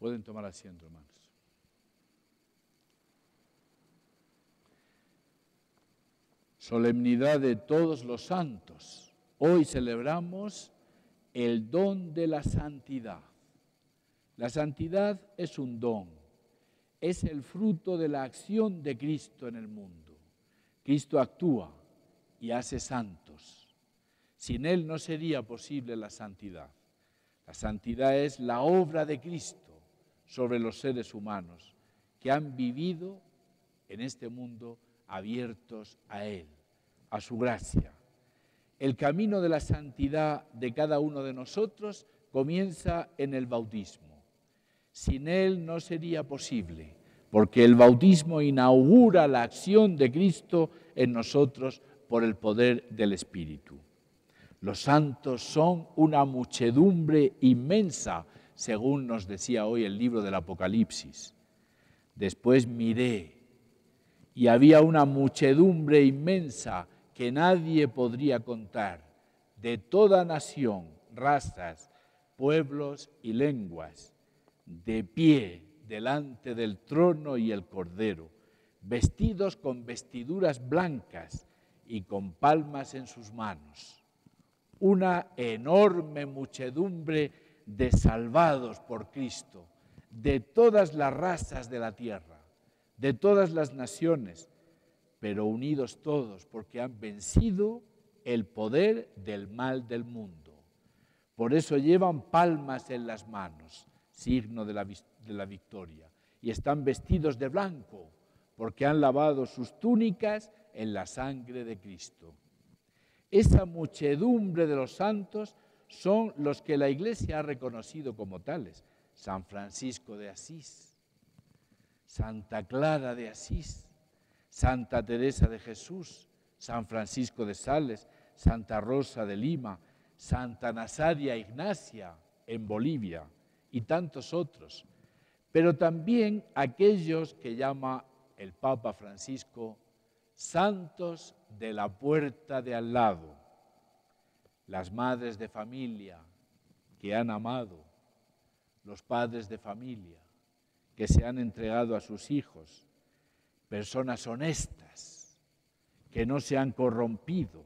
Pueden tomar asiento, hermanos. Solemnidad de todos los santos. Hoy celebramos el don de la santidad. La santidad es un don, es el fruto de la acción de Cristo en el mundo. Cristo actúa y hace santos. Sin Él no sería posible la santidad. La santidad es la obra de Cristo sobre los seres humanos que han vivido en este mundo abiertos a Él, a su gracia. El camino de la santidad de cada uno de nosotros comienza en el bautismo. Sin Él no sería posible, porque el bautismo inaugura la acción de Cristo en nosotros por el poder del Espíritu. Los santos son una muchedumbre inmensa, según nos decía hoy el libro del Apocalipsis. Después miré y había una muchedumbre inmensa que nadie podría contar, de toda nación, razas, pueblos y lenguas, de pie delante del trono y el Cordero, vestidos con vestiduras blancas y con palmas en sus manos. Una enorme muchedumbre de salvados por Cristo, de todas las razas de la tierra, de todas las naciones, pero unidos todos porque han vencido el poder del mal del mundo. Por eso llevan palmas en las manos, signo de la victoria, y están vestidos de blanco porque han lavado sus túnicas en la sangre de Cristo. Esa muchedumbre de los santos son los que la Iglesia ha reconocido como tales. San Francisco de Asís, Santa Clara de Asís, Santa Teresa de Jesús, San Francisco de Sales, Santa Rosa de Lima, Santa Nazaria Ignacia en Bolivia y tantos otros. Pero también aquellos que llama el Papa Francisco santos de la puerta de al lado, las madres de familia que han amado, los padres de familia que se han entregado a sus hijos, personas honestas que no se han corrompido,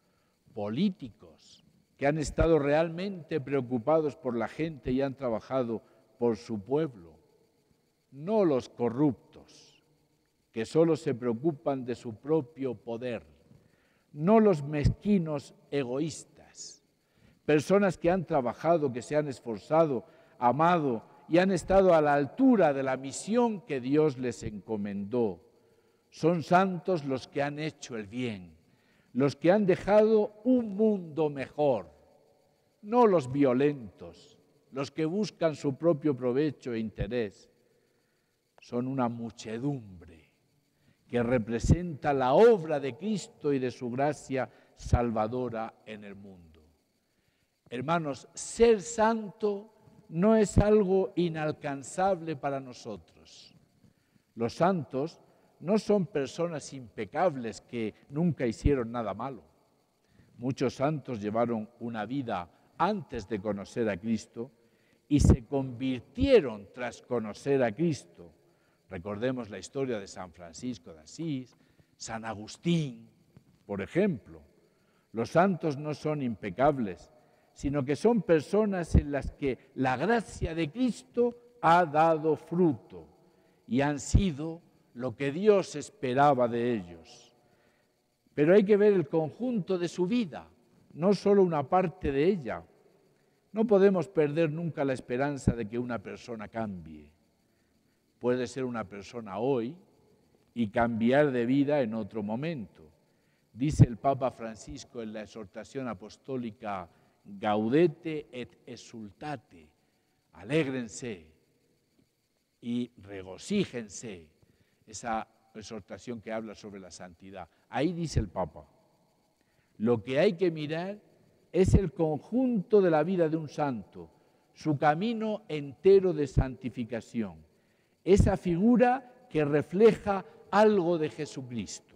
políticos que han estado realmente preocupados por la gente y han trabajado por su pueblo, no los corruptos que solo se preocupan de su propio poder, no los mezquinos egoístas, personas que han trabajado, que se han esforzado, amado y han estado a la altura de la misión que Dios les encomendó. Son santos los que han hecho el bien, los que han dejado un mundo mejor, no los violentos, los que buscan su propio provecho e interés. Son una muchedumbre que representa la obra de Cristo y de su gracia salvadora en el mundo. Hermanos, ser santo no es algo inalcanzable para nosotros. Los santos no son personas impecables que nunca hicieron nada malo. Muchos santos llevaron una vida antes de conocer a Cristo y se convirtieron tras conocer a Cristo. Recordemos la historia de San Francisco de Asís, San Agustín, por ejemplo. Los santos no son impecables, sino que son personas en las que la gracia de Cristo ha dado fruto y han sido lo que Dios esperaba de ellos. Pero hay que ver el conjunto de su vida, no solo una parte de ella. No podemos perder nunca la esperanza de que una persona cambie. Puede ser una persona hoy y cambiar de vida en otro momento. Dice el Papa Francisco en la exhortación apostólica Gaudete et exultate, alégrense y regocíjense, esa exhortación que habla sobre la santidad. Ahí dice el Papa, lo que hay que mirar es el conjunto de la vida de un santo, su camino entero de santificación, esa figura que refleja algo de Jesucristo.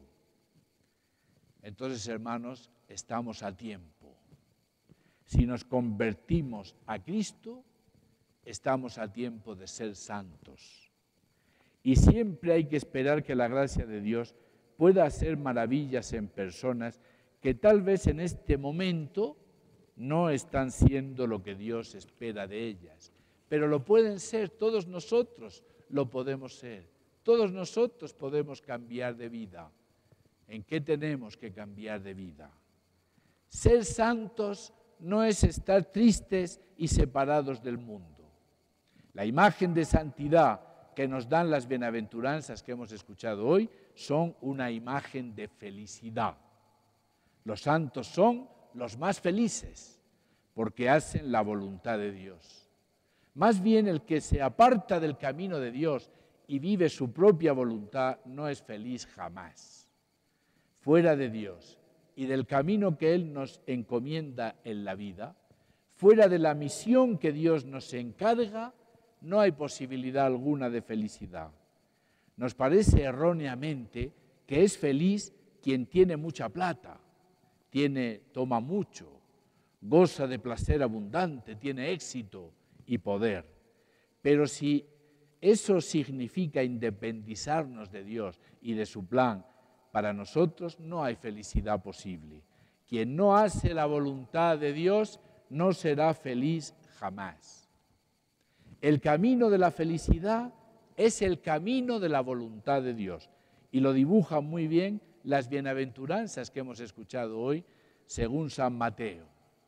Entonces, hermanos, estamos a tiempo. Si nos convertimos a Cristo, estamos a tiempo de ser santos. Y siempre hay que esperar que la gracia de Dios pueda hacer maravillas en personas que tal vez en este momento no están siendo lo que Dios espera de ellas, pero lo pueden ser. Todos nosotros lo podemos ser, todos nosotros podemos cambiar de vida. ¿En qué tenemos que cambiar de vida? Ser santos no es estar tristes y separados del mundo. La imagen de santidad que nos dan las bienaventuranzas que hemos escuchado hoy son una imagen de felicidad. Los santos son los más felices porque hacen la voluntad de Dios. Más bien el que se aparta del camino de Dios y vive su propia voluntad no es feliz jamás. Fuera de Dios y del camino que Él nos encomienda en la vida, fuera de la misión que Dios nos encarga, no hay posibilidad alguna de felicidad. Nos parece erróneamente que es feliz quien tiene mucha plata, toma mucho, goza de placer abundante, tiene éxito y poder. Pero si eso significa independizarnos de Dios y de su plan, para nosotros no hay felicidad posible. Quien no hace la voluntad de Dios no será feliz jamás. El camino de la felicidad es el camino de la voluntad de Dios. Y lo dibujan muy bien las bienaventuranzas que hemos escuchado hoy, según San Mateo.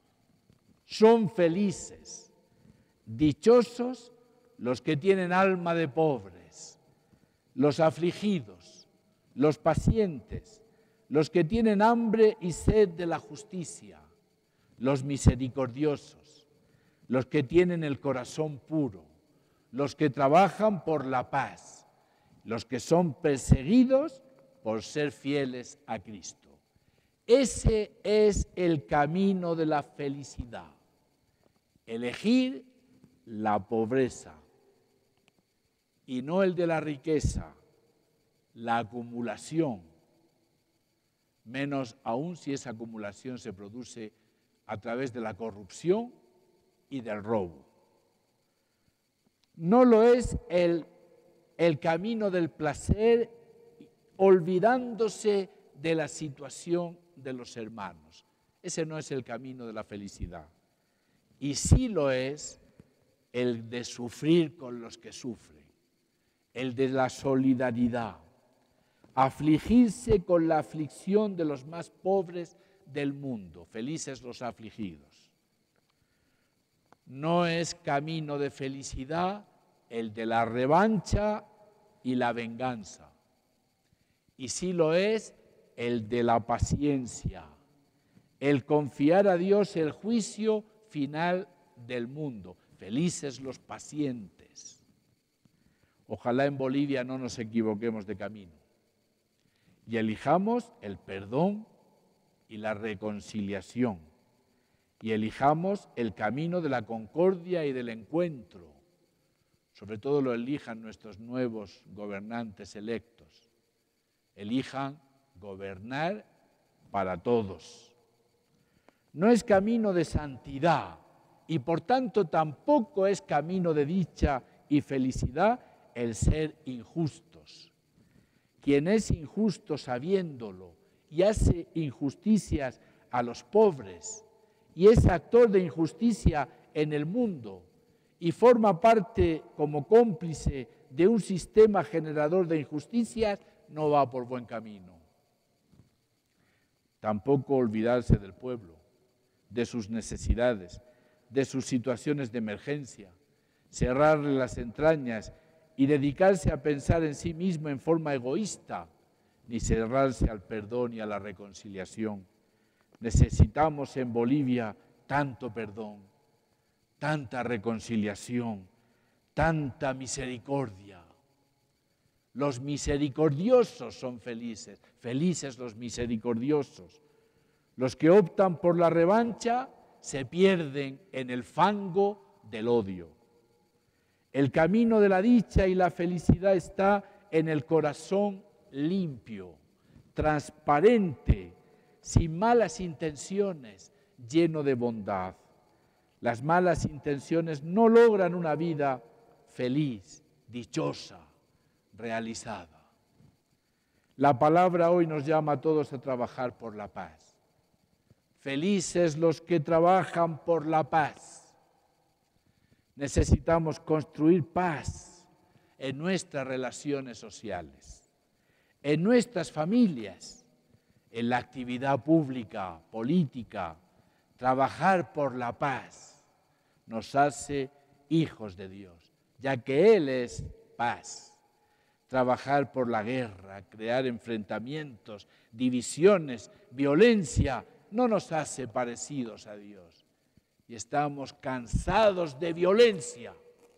Son felices, dichosos los que tienen alma de pobres, los afligidos, los pacientes, los que tienen hambre y sed de la justicia, los misericordiosos, los que tienen el corazón puro, los que trabajan por la paz, los que son perseguidos por ser fieles a Cristo. Ese es el camino de la felicidad. Elegir la pobreza y no el de la riqueza, la acumulación, menos aún si esa acumulación se produce a través de la corrupción y del robo. No lo es el camino del placer, olvidándose de la situación de los hermanos. Ese no es el camino de la felicidad. Y sí lo es el de sufrir con los que sufren, el de la solidaridad, afligirse con la aflicción de los más pobres del mundo, felices los afligidos. No es camino de felicidad el de la revancha y la venganza. Y sí lo es el de la paciencia, el confiar a Dios el juicio final del mundo. Felices los pacientes. Ojalá en Bolivia no nos equivoquemos de camino y elijamos el perdón y la reconciliación y elijamos el camino de la concordia y del encuentro. Sobre todo lo elijan nuestros nuevos gobernantes electos. Elijan gobernar para todos. No es camino de santidad y por tanto tampoco es camino de dicha y felicidad el ser injustos. Quien es injusto sabiéndolo y hace injusticias a los pobres y es actor de injusticia en el mundo y forma parte como cómplice de un sistema generador de injusticias, no va por buen camino. Tampoco olvidarse del pueblo, de sus necesidades, de sus situaciones de emergencia, cerrarle las entrañas y dedicarse a pensar en sí mismo en forma egoísta, ni cerrarse al perdón y a la reconciliación. Necesitamos en Bolivia tanto perdón, tanta reconciliación, tanta misericordia. Los misericordiosos son felices, felices los misericordiosos. Los que optan por la revancha se pierden en el fango del odio. El camino de la dicha y la felicidad está en el corazón limpio, transparente, sin malas intenciones, lleno de bondad. Las malas intenciones no logran una vida feliz, dichosa, realizada. La palabra hoy nos llama a todos a trabajar por la paz. Felices los que trabajan por la paz. Necesitamos construir paz en nuestras relaciones sociales, en nuestras familias, en la actividad pública, política. Trabajar por la paz nos hace hijos de Dios, ya que Él es paz. Trabajar por la guerra, crear enfrentamientos, divisiones, violencia, no nos hace parecidos a Dios. Y estamos cansados de violencia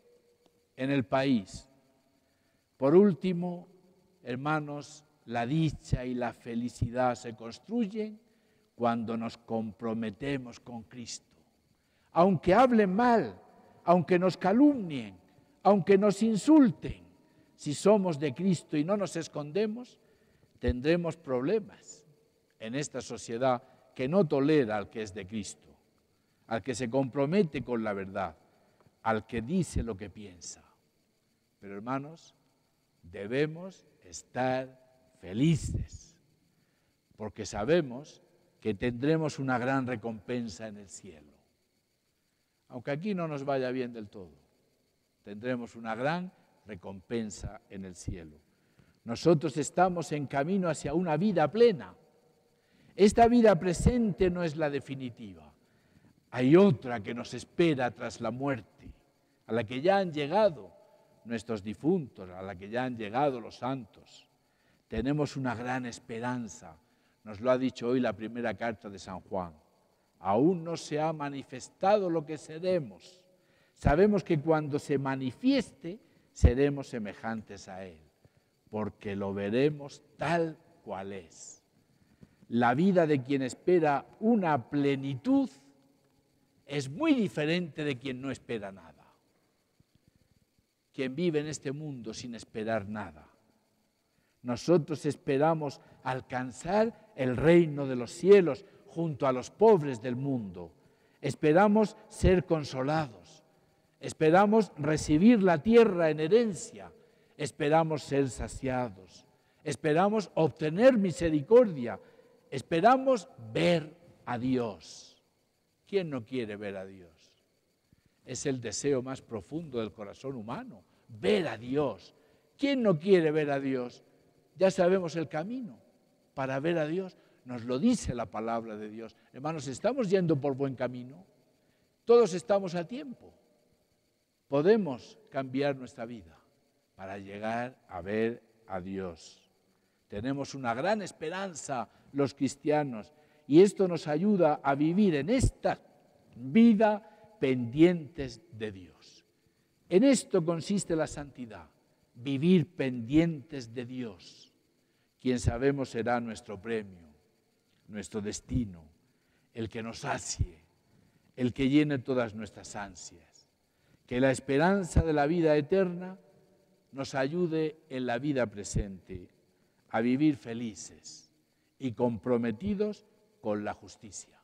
en el país. Por último, hermanos, la dicha y la felicidad se construyen cuando nos comprometemos con Cristo. Aunque hablen mal, aunque nos calumnien, aunque nos insulten, si somos de Cristo y no nos escondemos, tendremos problemas en esta sociedad que no tolera al que es de Cristo, al que se compromete con la verdad, al que dice lo que piensa. Pero hermanos, debemos estar felices, porque sabemos que tendremos una gran recompensa en el cielo. Aunque aquí no nos vaya bien del todo, tendremos una gran recompensa en el cielo. Nosotros estamos en camino hacia una vida plena. Esta vida presente no es la definitiva. Hay otra que nos espera tras la muerte, a la que ya han llegado nuestros difuntos, a la que ya han llegado los santos. Tenemos una gran esperanza. Nos lo ha dicho hoy la primera carta de San Juan. Aún no se ha manifestado lo que seremos. Sabemos que cuando se manifieste, seremos semejantes a Él, porque lo veremos tal cual es. La vida de quien espera una plenitud es muy diferente de quien no espera nada. Quien vive en este mundo sin esperar nada. Nosotros esperamos alcanzar el reino de los cielos junto a los pobres del mundo. Esperamos ser consolados. Esperamos recibir la tierra en herencia, esperamos ser saciados, esperamos obtener misericordia, esperamos ver a Dios. ¿Quién no quiere ver a Dios? Es el deseo más profundo del corazón humano, ver a Dios. ¿Quién no quiere ver a Dios? Ya sabemos el camino para ver a Dios, nos lo dice la palabra de Dios. Hermanos, estamos yendo por buen camino, todos estamos a tiempo. Podemos cambiar nuestra vida para llegar a ver a Dios. Tenemos una gran esperanza los cristianos y esto nos ayuda a vivir en esta vida pendientes de Dios. En esto consiste la santidad, vivir pendientes de Dios, quien sabemos será nuestro premio, nuestro destino, el que nos sacie, el que llene todas nuestras ansias. Que la esperanza de la vida eterna nos ayude en la vida presente a vivir felices y comprometidos con la justicia.